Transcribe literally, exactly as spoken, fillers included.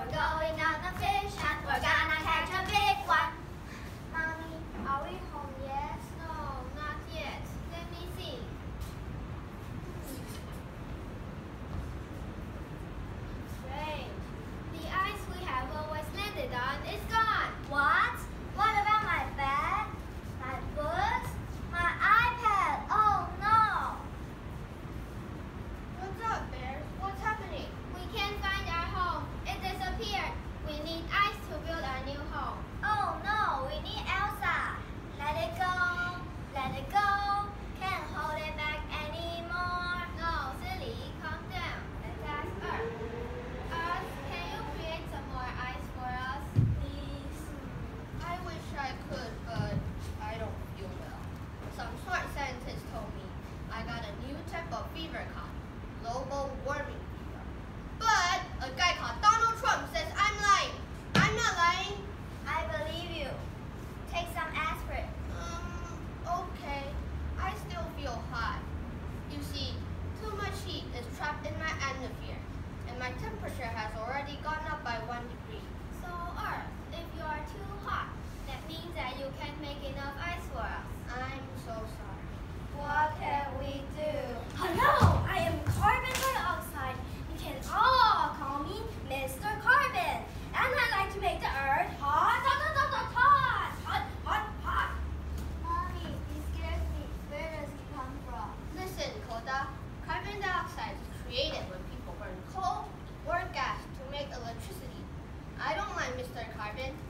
We're going on a fish hunt. We're gonna catch a big one. Mommy, are we home yet? No, not yet. Let me see. Strange. The ice we have always landed on is gone. What? What about my bag? My books? My iPad? Oh no! What's up, Bears? What's happening? We can't find our home. It disappeared. We need ice to build our new home. Oh no, we need Elsa. Let it go. Let it go. Can't hold it back anymore. No, silly. Calm down. Let's ask Earth. Earth, can you create some more ice for us, please? I wish I could, but I don't feel well. Some smart scientists told me I got a new type of fever called global warming fever. But a guy called Donald Trump says I'm lying. I'm not lying. I believe you. Take some aspirin. Um, okay. I still feel hot. You see, too much heat is trapped in my atmosphere, and my temperature has already gone up by one degree. So, Earth, if you are too hot, that means that you can't make enough ice for us. I'm so sorry. What can we do? Hello, I am carbon dioxide. You can all call me Mister Carbon. And I like to make the earth hot, hot, hot, hot, hot, hot, hot, hot. Mommy, he scares me. Where does he come from? Listen, Koda. Carbon dioxide is created when people burn coal or gas to make electricity. I don't mind Mister Carbon.